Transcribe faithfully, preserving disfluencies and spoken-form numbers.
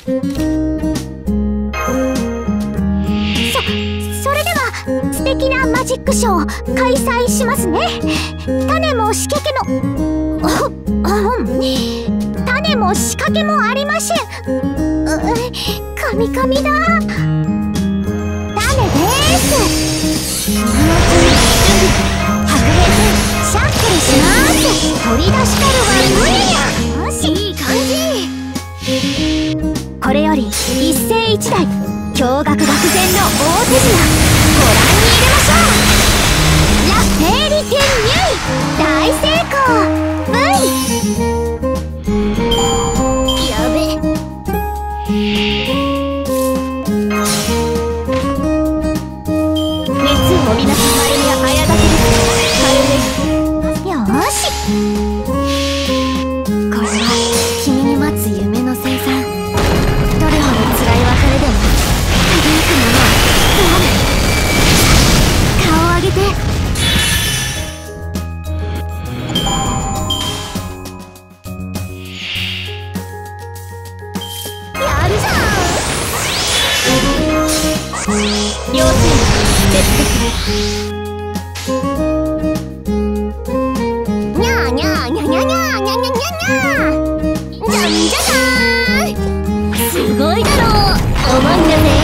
そ、それでは素敵なマジックショーを開催しますね。種も仕掛けの種も仕掛けもありません。カミカミだ。種です。今のうちに白兵シャッフルします。取り出したるは無理や。よし、いい感じ。これより一世一代驚愕愕然の大手品ご覧に入れましょう。ラ・フェーリテン・ニュイ大成功。 V やべ。熱を帯びなさまるには早がけです。よーし、これは君に待つ夢の生産。どれほど辛い別れでも響くものは顔を上げて。やるじゃん。両チーム別々にゃーにゃーにゃにゃにゃにゃにゃにゃにゃじゃんじゃじゃーん。すごいだろう。おまんじゃぜ。